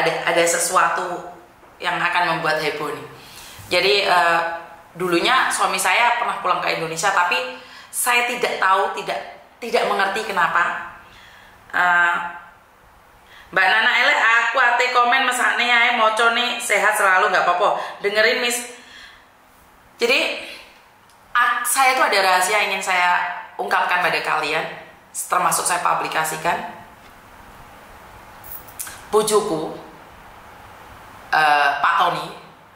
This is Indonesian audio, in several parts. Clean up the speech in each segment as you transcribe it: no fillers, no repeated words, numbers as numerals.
ada sesuatu yang akan membuat heboh nih. Jadi dulunya suami saya pernah pulang ke Indonesia, tapi saya tidak tahu, tidak mengerti kenapa. Mbak Nana elek aku ate komen mesane ae mocone sehat selalu nggak apa-apa. Dengerin Miss. Jadi saya itu ada rahasia yang ingin saya ungkapkan pada kalian, termasuk saya publikasikan. Bojoku Pak Tony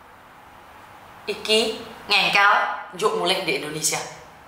iki ngengkel njuk mulih di Indonesia.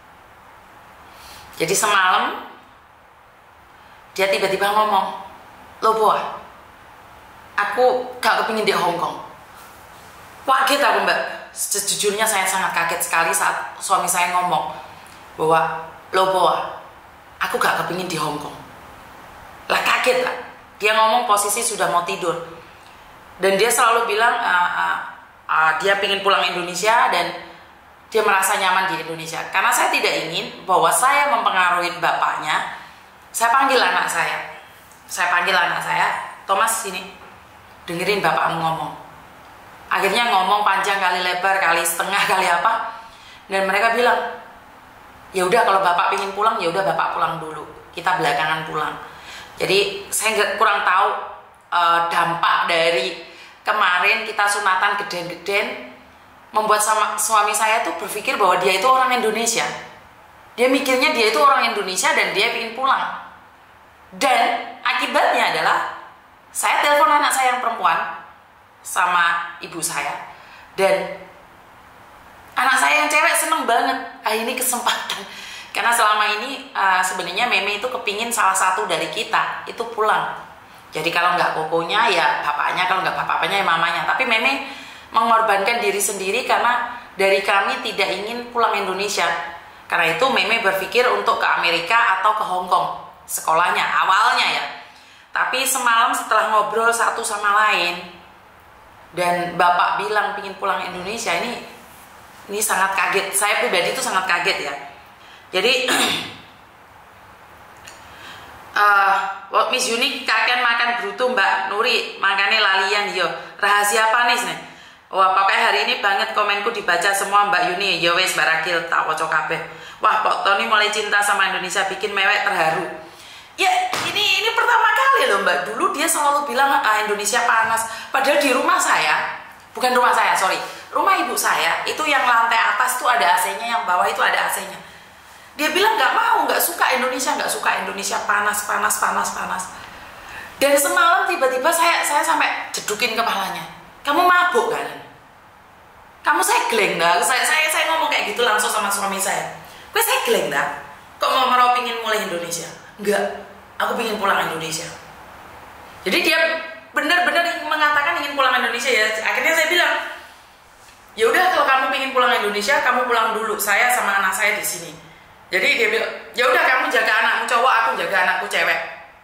Jadi semalam dia tiba-tiba ngomong, "Loh Boa, aku gak kepingin di Hong Kong." Kaget aku Mbak. Sejujurnya saya sangat kaget sekali saat suami saya ngomong bahwa, "Loh Boa, aku gak kepingin di Hong Kong." Lah kaget lah. Dia ngomong posisi sudah mau tidur. Dan dia selalu bilang dia pingin pulang Indonesia dan dia merasa nyaman di Indonesia. Karena saya tidak ingin bahwa saya mempengaruhi bapaknya. Saya panggil anak saya. "Thomas sini, dengerin bapakmu ngomong." Akhirnya ngomong panjang kali lebar, kali setengah, kali apa. Dan mereka bilang, "Ya udah kalau bapak pingin pulang, ya udah bapak pulang dulu. Kita belakangan pulang." Jadi saya kurang tahu dampak dari kemarin kita sunatan geden-geden membuat suami saya tuh berpikir bahwa dia itu orang Indonesia. Dia mikirnya dia itu orang Indonesia dan dia ingin pulang. Dan akibatnya adalah saya telepon anak saya yang perempuan sama ibu saya, dan anak saya yang cewek seneng banget. Ini kesempatan. Karena selama ini sebenarnya Meme itu kepingin salah satu dari kita itu pulang. Jadi kalau nggak kokonya ya bapaknya, kalau nggak bapaknya ya mamanya. Tapi Meme mengorbankan diri sendiri karena dari kami tidak ingin pulang Indonesia. Karena itu Meme berpikir untuk ke Amerika atau ke Hong Kong sekolahnya awalnya ya. Tapi semalam setelah ngobrol satu sama lain dan bapak bilang pingin pulang Indonesia, ini sangat kaget. Saya pribadi itu sangat kaget ya. Jadi Miss Yuni kakek makan bruto Mbak Nuri, makanya lalian yo. Rahasia apa nih? Wah, pokoknya hari ini banget komenku dibaca semua Mbak Yuni. Ya wes barakil tak waca kabeh. Wah, Pak Tony mulai cinta sama Indonesia, bikin mewek terharu. Ya, ini pertama kali loh Mbak. Dulu dia selalu bilang Indonesia panas. Padahal di rumah saya, bukan rumah saya, sorry, rumah ibu saya itu yang lantai atas tuh ada AC-nya, yang bawah itu ada AC-nya. Dia bilang nggak mau, nggak suka Indonesia panas. Dan semalam tiba-tiba saya sampai jedukin kepalanya. Kamu mabuk kan? Kamu segleng dah. Saya ngomong kayak gitu langsung sama suami saya. Gue segleng dah. Kok mau pingin mulai Indonesia? Enggak, aku pingin pulang Indonesia. Jadi dia benar-benar mengatakan ingin pulang Indonesia ya. Akhirnya saya bilang, ya udah kalau kamu pingin pulang Indonesia, kamu pulang dulu. Saya sama anak saya di sini. Jadi dia bilang, ya udah kamu jaga anakmu cowok, aku jaga anakku cewek.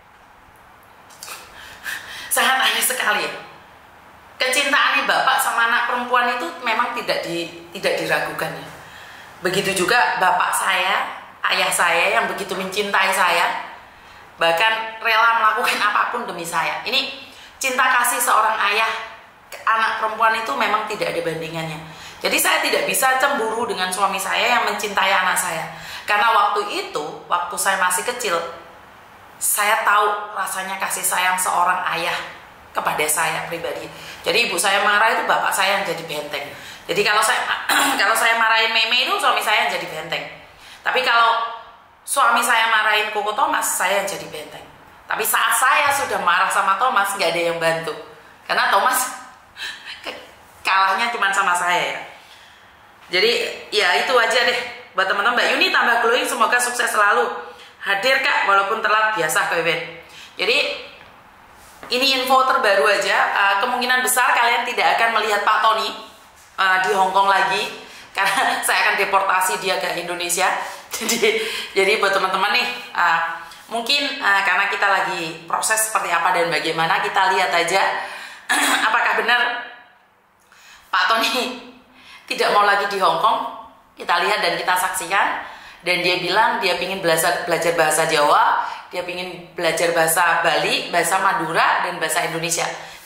Sangat aneh sekali ya. Kecintaan bapak sama anak perempuan itu memang tidak diragukan ya. Begitu juga bapak saya, ayah saya yang begitu mencintai saya, bahkan rela melakukan apapun demi saya. Ini cinta kasih seorang ayah ke anak perempuan itu memang tidak ada bandingannya. Jadi saya tidak bisa cemburu dengan suami saya yang mencintai anak saya. Karena waktu itu, waktu saya masih kecil, saya tahu rasanya kasih sayang seorang ayah kepada saya pribadi. Jadi ibu saya marah itu bapak saya yang jadi benteng. Jadi kalau saya marahin Meme itu suami saya yang jadi benteng. Tapi kalau suami saya marahin Koko Thomas, saya yang jadi benteng. Tapi saat saya sudah marah sama Thomas, nggak ada yang bantu. Karena Thomas kalahnya cuma sama saya ya. Jadi ya itu aja deh. Buat teman-teman, Mbak Yuni tambah glowing, semoga sukses selalu. Hadir Kak, walaupun telat, biasa Kevin. Jadi ini info terbaru aja. Kemungkinan besar kalian tidak akan melihat Pak Tony di Hong Kong lagi, karena saya akan deportasi dia ke Indonesia. Jadi buat teman-teman nih, mungkin karena kita lagi proses seperti apa dan bagaimana, kita lihat aja apakah benar Pak Tony tidak mau lagi di Hong Kong. Kita lihat dan kita saksikan. Dan dia bilang dia ingin belajar bahasa Jawa, dia ingin belajar bahasa Bali, bahasa Madura, dan bahasa Indonesia.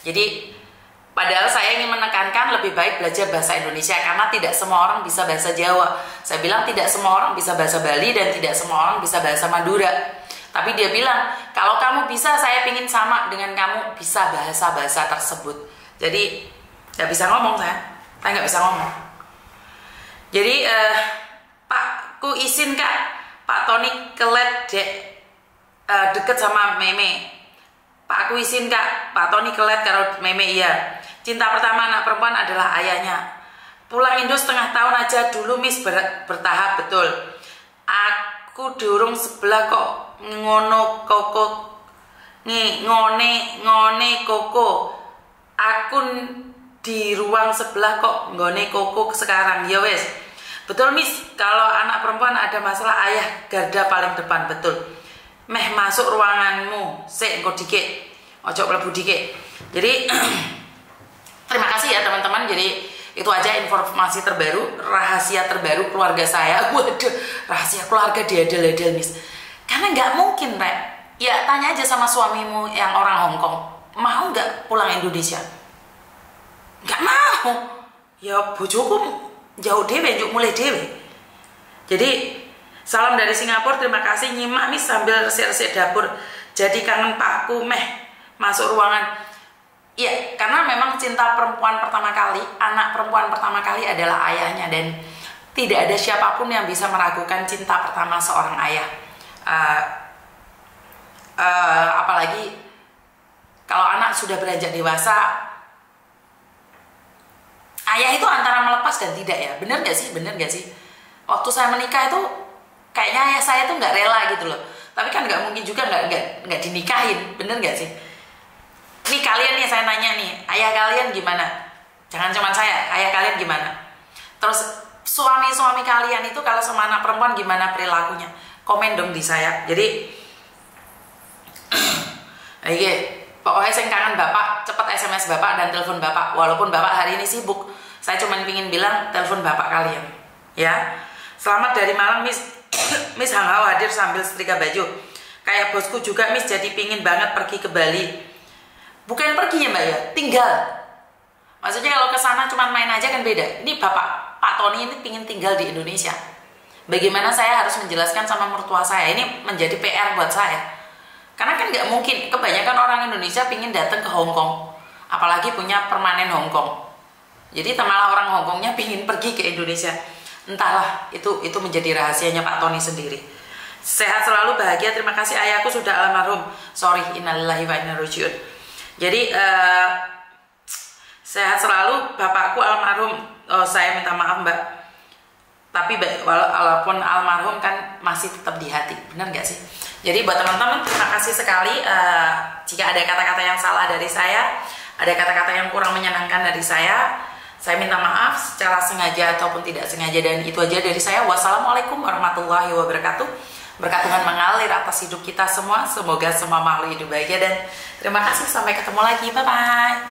Jadi padahal saya ingin menekankan lebih baik belajar bahasa Indonesia karena tidak semua orang bisa bahasa Jawa. Saya bilang tidak semua orang bisa bahasa Bali dan tidak semua orang bisa bahasa Madura. Tapi dia bilang, kalau kamu bisa, saya pingin sama dengan kamu bisa bahasa-bahasa tersebut. Jadi nggak bisa ngomong saya nggak bisa ngomong. Jadi Pak, ku izin Kak, Pak Tony kelet deket sama Meme. Pak, aku izin Kak, Pak Tony kelet karo Meme iya. Cinta pertama anak perempuan adalah ayahnya. Pulang Indo setengah tahun aja dulu Miss, bertahap betul. Aku durung sebelah kok ngono koko ngone koko. Aku di ruang sebelah kok nggone koko sekarang. Ya wes. Betul Miss, kalau anak perempuan ada masalah ayah garda paling depan, betul. Meh masuk ruanganmu, sik engko dikit. Ojo mlebu dikit. Jadi terima kasih ya teman-teman. Jadi itu aja informasi terbaru, rahasia terbaru keluarga saya. Waduh, rahasia keluarga diadel-adel Miss. Karena nggak mungkin, Rek. Ya tanya aja sama suamimu yang orang Hong Kong, mau nggak pulang Indonesia? Nggak mau. Ya bojoku jauh dewe, yuk mulai dewe. Jadi salam dari Singapura, terima kasih nyimak Miss sambil resik-resik dapur. Jadi kangen Pakku meh masuk ruangan. Iya, karena memang cinta perempuan pertama kali, anak perempuan pertama kali adalah ayahnya, dan tidak ada siapapun yang bisa meragukan cinta pertama seorang ayah. Apalagi kalau anak sudah beranjak dewasa, ayah itu antara melepas dan tidak ya. Bener gak sih? Bener gak sih? Waktu saya menikah itu kayaknya ayah saya tuh nggak rela gitu loh. Tapi kan nggak mungkin juga nggak dinikahin. Bener gak sih? Nih kalian nih, saya nanya nih, ayah kalian gimana? Jangan cuma saya, ayah kalian gimana? Terus suami-suami kalian itu kalau sama anak perempuan gimana perilakunya? Komen dong di saya. Jadi pokoknya saya kangen bapak, cepet SMS bapak dan telepon bapak. Walaupun bapak hari ini sibuk, saya cuma ingin bilang telepon bapak kalian. Ya, selamat dari Malang Miss. Miss Hanghao hadir sambil setrika baju. Kayak bosku juga Miss, jadi pingin banget pergi ke Bali. Bukan pergi ya Mbak ya, tinggal. Maksudnya kalau ke sana cuma main aja kan beda. Ini Pak Tony ini pingin tinggal di Indonesia. Bagaimana saya harus menjelaskan sama mertua saya? Ini menjadi PR buat saya. Karena kan nggak mungkin, kebanyakan orang Indonesia pingin datang ke Hong Kong, apalagi punya permanen Hong Kong. Jadi malah orang Hong Kongnya pingin pergi ke Indonesia. Entahlah, itu menjadi rahasianya Pak Tony sendiri. Sehat selalu, bahagia. Terima kasih ayahku sudah almarhum. Sorry, innalillahi wa inna ilaihi raji'un. Jadi sehat selalu, bapakku almarhum. Oh, saya minta maaf Mbak. Tapi walaupun almarhum kan masih tetap di hati. Benar nggak sih? Jadi buat teman-teman, terima kasih sekali. Jika ada kata-kata yang salah dari saya, ada kata-kata yang kurang menyenangkan dari saya minta maaf secara sengaja ataupun tidak sengaja. Dan itu aja dari saya. Wassalamualaikum warahmatullahi wabarakatuh. Berkat Tuhan mengalir atas hidup kita semua. Semoga semua makhluk hidup bahagia, dan terima kasih. Sampai ketemu lagi. Bye-bye.